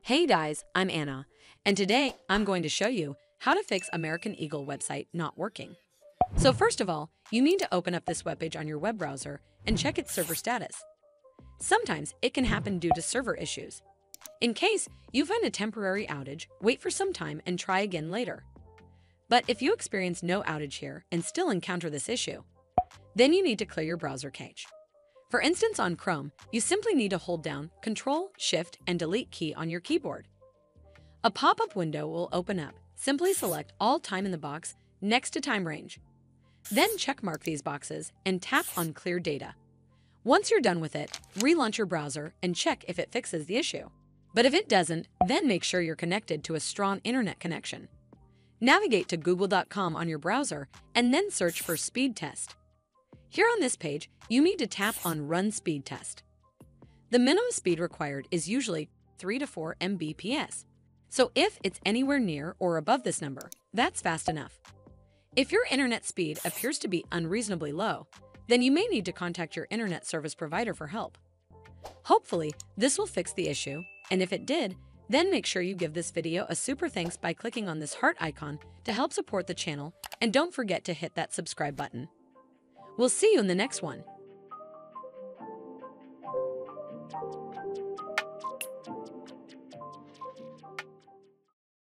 Hey guys, I'm Anna, and today I'm going to show you how to fix American Eagle website not working. So first of all, you need to open up this webpage on your web browser and check its server status. Sometimes it can happen due to server issues. In case you find a temporary outage, wait for some time and try again later. But if you experience no outage here and still encounter this issue, then you need to clear your browser cache. For instance, on Chrome, you simply need to hold down Ctrl, Shift, and Delete key on your keyboard. A pop-up window will open up. Simply select all time in the box next to time range. Then checkmark these boxes and tap on Clear Data. Once you're done with it, relaunch your browser and check if it fixes the issue. But if it doesn't, then make sure you're connected to a strong internet connection. Navigate to google.com on your browser and then search for speed test. Here on this page, you need to tap on Run Speed Test. The minimum speed required is usually 3 to 4 Mbps. So if it's anywhere near or above this number, that's fast enough. If your internet speed appears to be unreasonably low, then you may need to contact your internet service provider for help. Hopefully, this will fix the issue, and if it did, then make sure you give this video a super thanks by clicking on this heart icon to help support the channel, and don't forget to hit that subscribe button. We'll see you in the next one.